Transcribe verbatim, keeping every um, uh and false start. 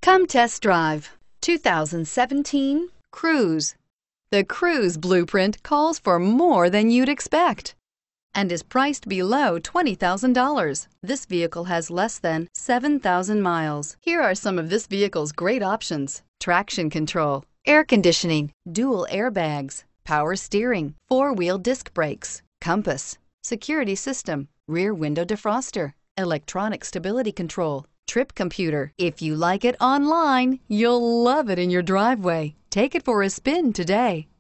Come test drive two thousand seventeen Cruze. The Cruze blueprint calls for more than you'd expect and is priced below twenty thousand dollars. This vehicle has less than seven thousand miles. Here are some of this vehicle's great options: traction control, air conditioning, dual airbags, power steering, four-wheel disc brakes, compass, security system, rear window defroster, electronic stability control, trip computer. If you like it online, you'll love it in your driveway. Take it for a spin today.